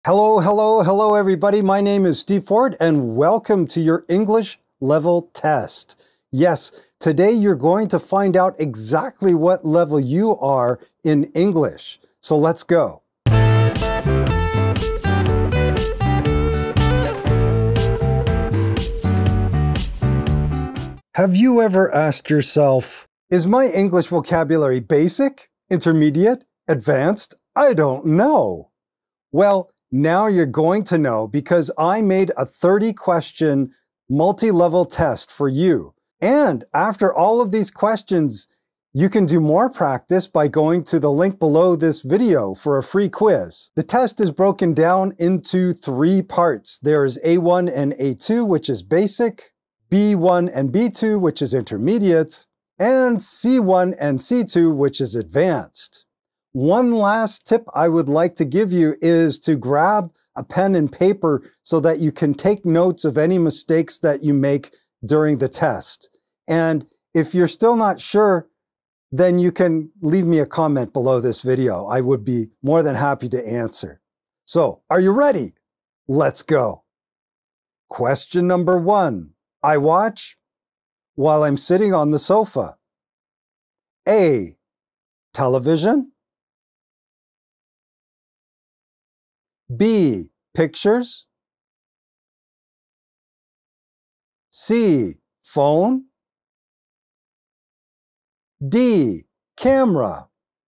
Hello, everybody. My name is Steve Ford, and welcome to your English level test. Yes, today you're going to find out exactly what level you are in English. So let's go. Have you ever asked yourself, is my English vocabulary basic, intermediate, advanced? I don't know. Well, now you're going to know because I made a 30-question multi-level test for you. And after all of these questions, you can do more practice by going to the link below this video for a free quiz. The test is broken down into 3 parts. There's A1 and A2, which is basic, B1 and B2, which is intermediate, and C1 and C2, which is advanced. One last tip I would like to give you is to grab a pen and paper so that you can take notes of any mistakes that you make during the test. And if you're still not sure, then you can leave me a comment below this video. I would be more than happy to answer. So, are you ready? Let's go. Question number 1. I watch while I'm sitting on the sofa. A. Television. B. Pictures. C. Phone. D. Camera.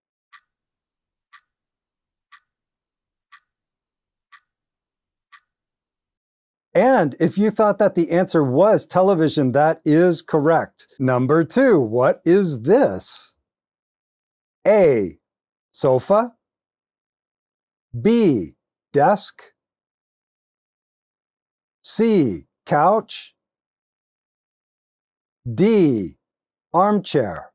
And if you thought that the answer was television, that is correct. Number 2, what is this? A. Sofa. B. Desk. C. Couch. D. Armchair.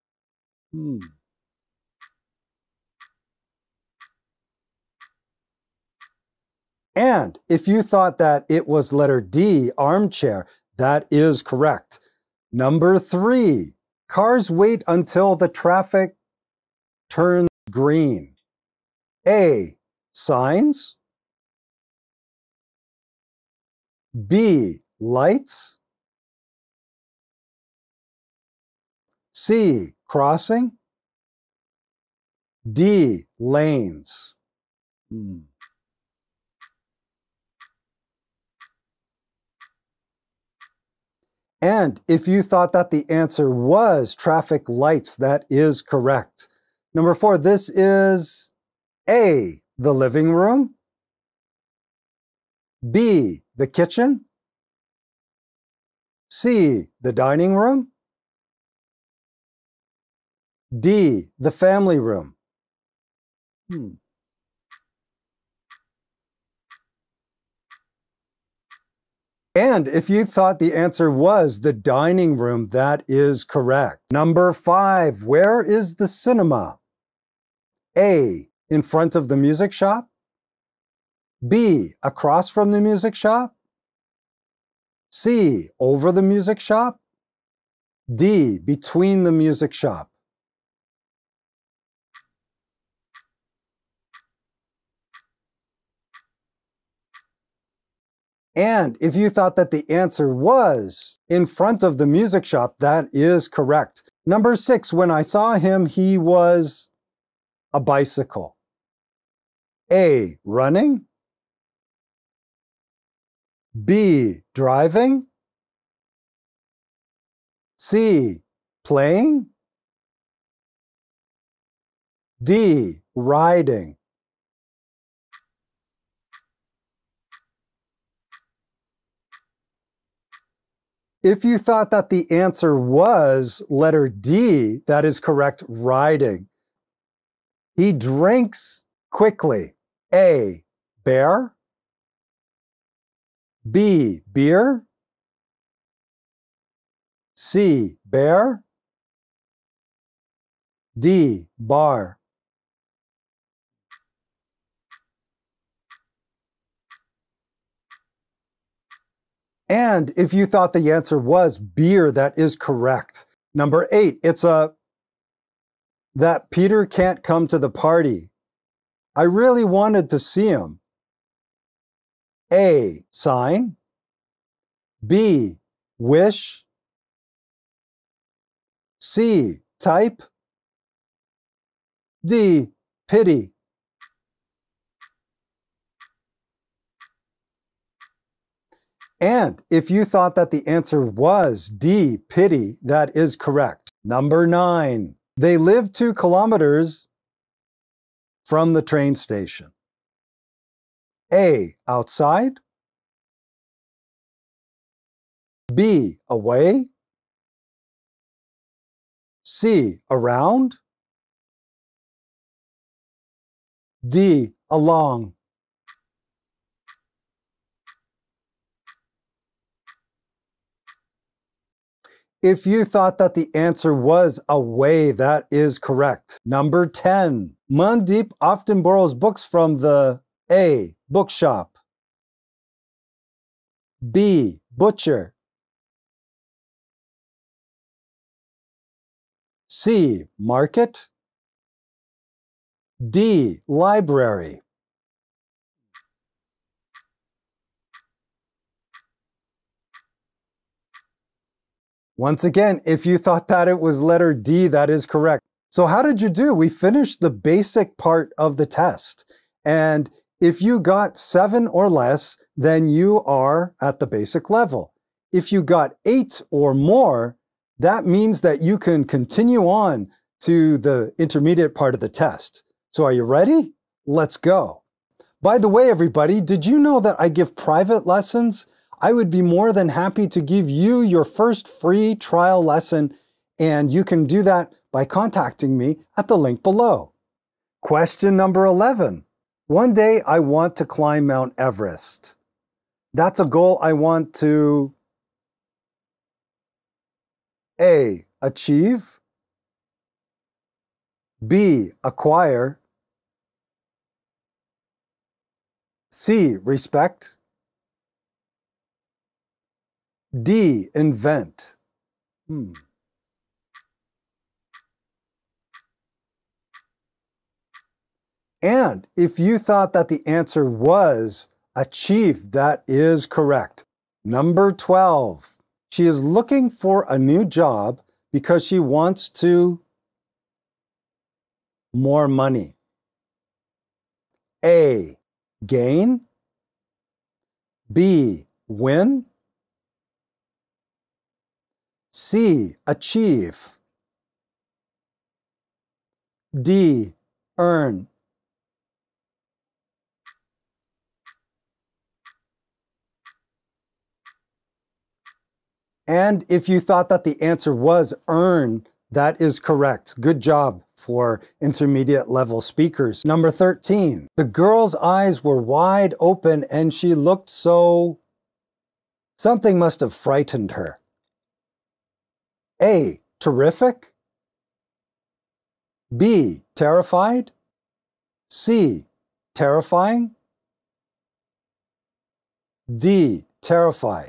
And if you thought that it was letter D, armchair, that is correct. Number 3, cars wait until the traffic turns green. A. Signs. B. Lights. C. Crossing. D. Lanes. And if you thought that the answer was traffic lights, that is correct. Number 4, this is A. The living room. B. The kitchen. C. The dining room. D. The family room. And if you thought the answer was the dining room, that is correct. Number 5, where is the cinema? A. In front of the music shop. B. Across from the music shop. C. Over the music shop. D. Between the music shop. And if you thought that the answer was in front of the music shop, that is correct. Number 6, when I saw him, he was a bicycle. A. Running. B. Driving. C. Playing. D. Riding. If you thought that the answer was letter D, that is correct, riding. He drinks quickly. A. Bear. B. Beer. C. Bear. D. Bar. And if you thought the answer was beer, that is correct. Number 8, it's that Peter can't come to the party. I really wanted to see him. A, sign. B, wish. C, type. D, pity. And if you thought that the answer was D, pity, that is correct. Number 9, they live 2 kilometers from the train station. A, outside. B, away. C, around. D, along. If you thought that the answer was away, that is correct. Number 10, Mandeep often borrows books from the A, bookshop. B, butcher. C, market. D, library. Once again, if you thought that it was letter D, that is correct. So how did you do? We finished the basic part of the test. And if you got 7 or less, then you are at the basic level. If you got 8 or more, that means that you can continue on to the intermediate part of the test. So are you ready? Let's go. By the way, everybody, did you know that I give private lessons? I would be more than happy to give you your first free trial lesson, and you can do that by contacting me at the link below. Question number 11. One day I want to climb Mount Everest. That's a goal I want to A, achieve. B, acquire. C, respect. D, invent. And if you thought that the answer was achieve, that is correct. Number 12. She is looking for a new job because she wants to more money. A, gain. B, win. C, achieve. D, earn. And if you thought that the answer was earn, that is correct. Good job for intermediate level speakers. Number 13, the girl's eyes were wide open and she looked so... Something must have frightened her. A, terrific. B, terrified. C, terrifying. D, terrify.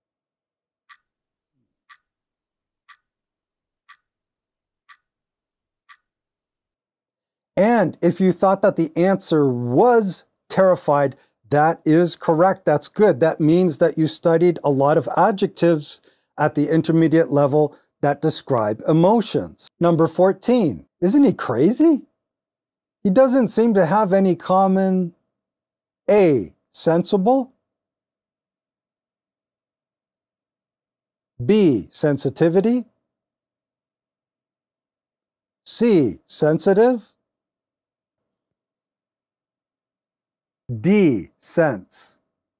And if you thought that the answer was terrified, that is correct. That's good. That means that you studied a lot of adjectives at the intermediate level that describe emotions. Number 14. Isn't he crazy? He doesn't seem to have any common... A, sensible. B, sensitivity. C, sensitive. D, sense.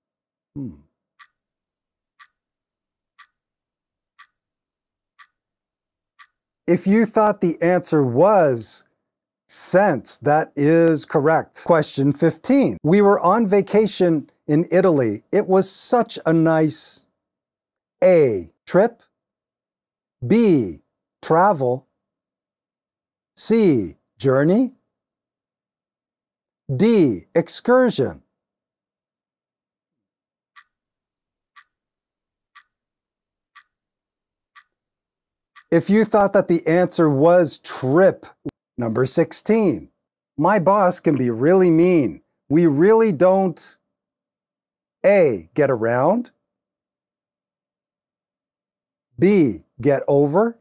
If you thought the answer was sense, that is correct. Question 15. We were on vacation in Italy. It was such a nice A, trip. B, travel. C, journey. D, excursion. If you thought that the answer was trip, number 16. My boss can be really mean. We really don't A, get around. B, get over.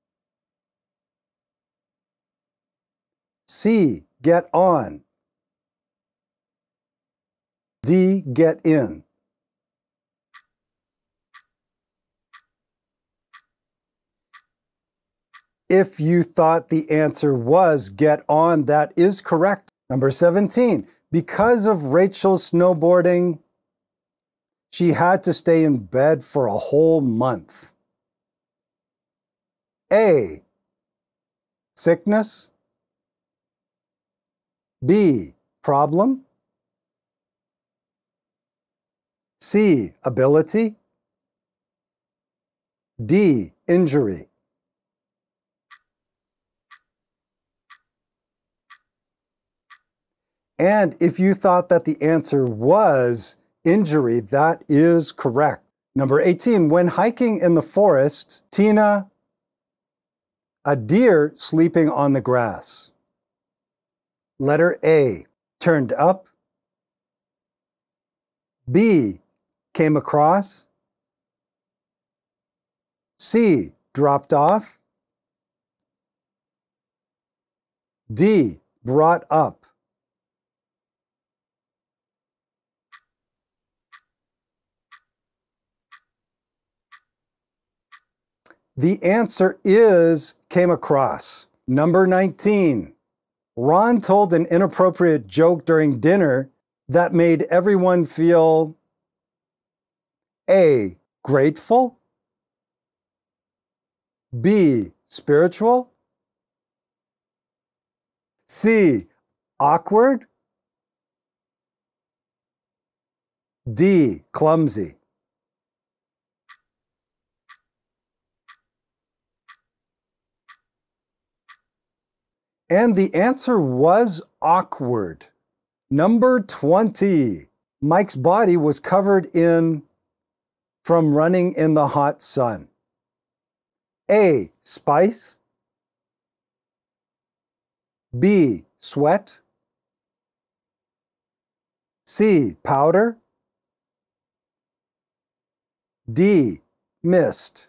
C, get on. D, get in. If you thought the answer was get on, that is correct. Number 17, because of Rachel's snowboarding, she had to stay in bed for a whole month. A, sickness. B, problem. C, ability. D, injury. And if you thought that the answer was injury, that is correct. Number 18, when hiking in the forest, Tina, a deer sleeping on the grass. Letter A, turned up. B, came across. C, dropped off. D, brought up. The answer is came across. Number 19. Ron told an inappropriate joke during dinner that made everyone feel A, grateful. B, spiritual. C, awkward. D, clumsy. And the answer was awkward. Number 20. Mike's body was covered in from running in the hot sun. A, spice. B, sweat. C, powder. D, mist.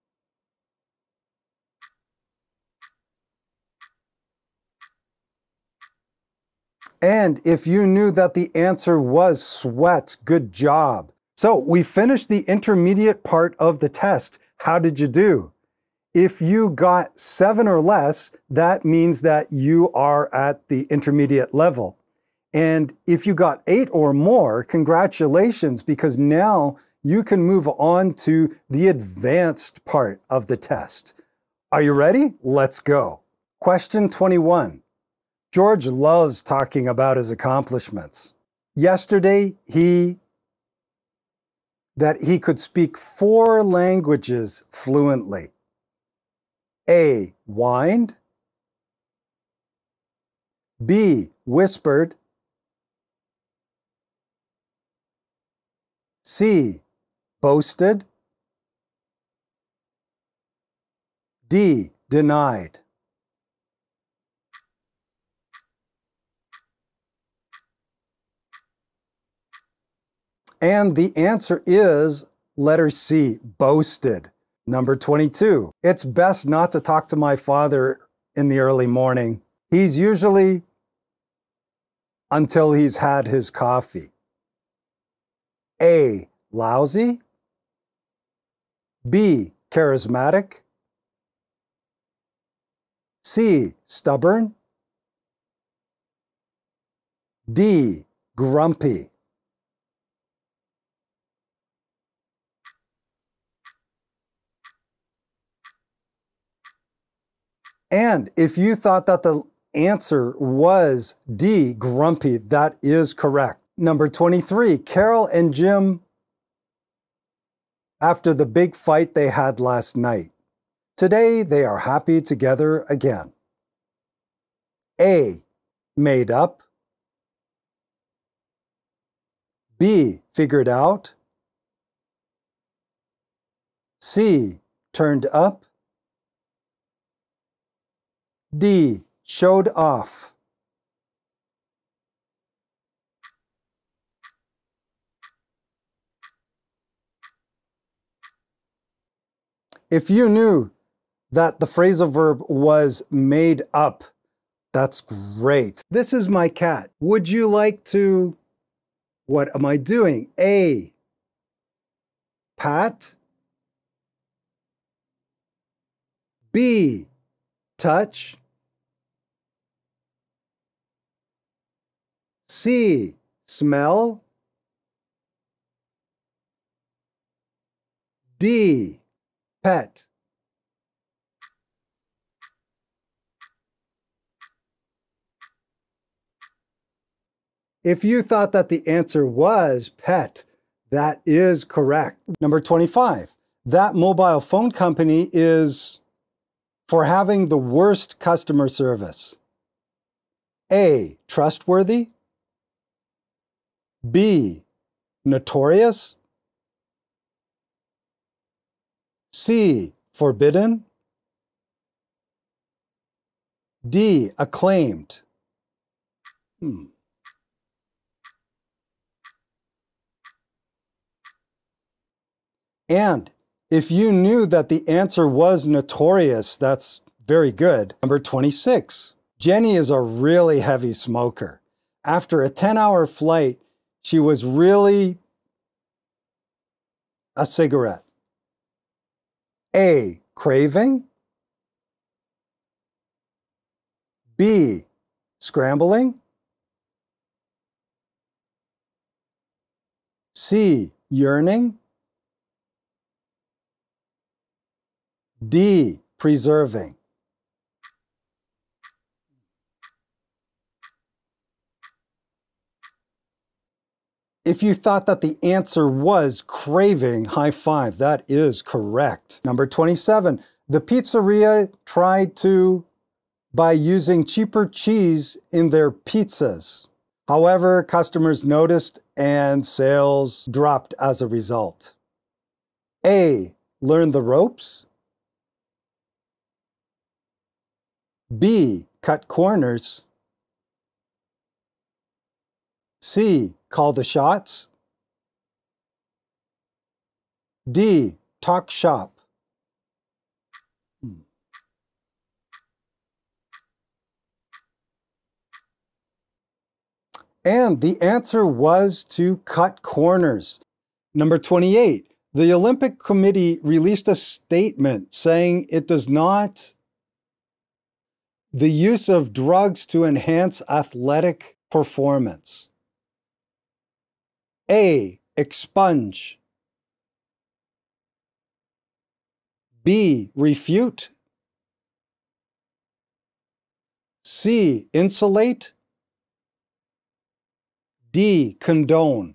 And if you knew that the answer was sweat, good job. So we finished the intermediate part of the test. How did you do? If you got 7 or less, that means that you are at the intermediate level. And if you got 8 or more, congratulations, because now you can move on to the advanced part of the test. Are you ready? Let's go. Question 21. George loves talking about his accomplishments. Yesterday, that he could speak 4 languages fluently. A, whined. B, whispered. C, boasted. D, denied. And the answer is letter C, boasted. Number 22. It's best not to talk to my father in the early morning. He's usually until he's had his coffee. A, lousy. B, charismatic. C, stubborn. D, grumpy. And if you thought that the answer was D, grumpy, that is correct. Number 23, Carol and Jim, after the big fight they had last night, today they are happy together again. A, made up. B, figured out. C, turned up. D, showed off. if you knew that the phrasal verb was made up, that's great. This is my cat. Would you like to, what am I doing? A, pat. B, touch. C, smell. D, pet. If you thought that the answer was pet, that is correct. Number 25, that mobile phone company is for having the worst customer service. A, trustworthy. B, notorious. C, forbidden. D, acclaimed. And if you knew that the answer was notorious, that's very good. Number 26, Jenny is a really heavy smoker. After a 10-hour flight, she was really a cigarette. A, craving. B, scrambling. C, yearning. D, preserving. If you thought that the answer was craving, high five, that is correct. Number 27, the pizzeria tried to by using cheaper cheese in their pizzas. However, customers noticed and sales dropped as a result. A, learn the ropes. B, cut corners. C, call the shots. D, talk shop. And the answer was to cut corners. Number 28, the Olympic Committee released a statement saying it does not the use of drugs to enhance athletic performance. A, expunge. B, refute. C, insulate. D, condone.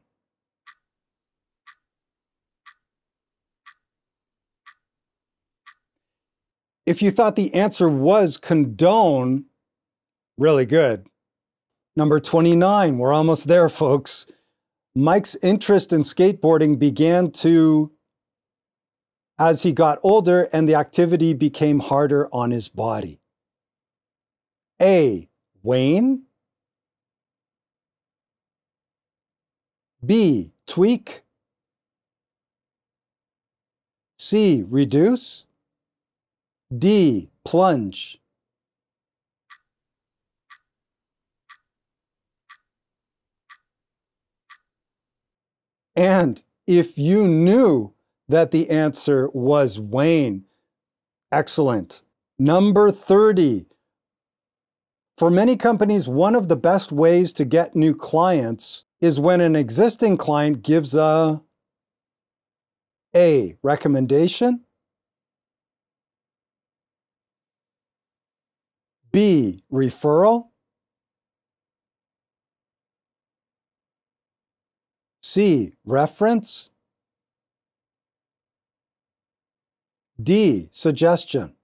If you thought the answer was condone, really good. Number 29, we're almost there, folks. Mike's interest in skateboarding began to, as he got older and the activity became harder on his body. A, wane. B, tweak. C, reduce. D, plunge. And if you knew that the answer was wane, excellent. Number 30. For many companies, one of the best ways to get new clients is when an existing client gives a recommendation. B, referral. C, reference. D, suggestion.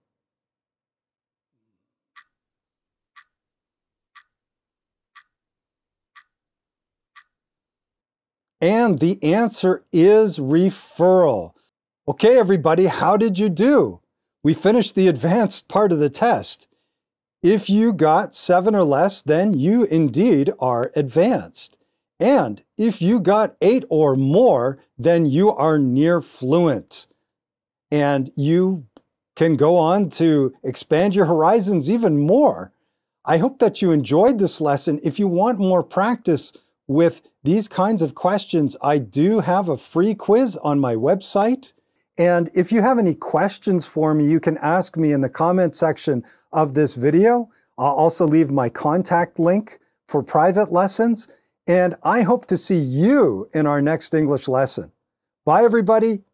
And the answer is referral. Okay, everybody, how did you do? We finished the advanced part of the test. If you got 7 or less, then you indeed are advanced. And if you got 8 or more, then you are near fluent. and you can go on to expand your horizons even more. I hope that you enjoyed this lesson. If you want more practice with these kinds of questions, I do have a free quiz on my website. And if you have any questions for me, you can ask me in the comment section of this video. I'll also leave my contact link for private lessons. And I hope to see you in our next English lesson. Bye, everybody.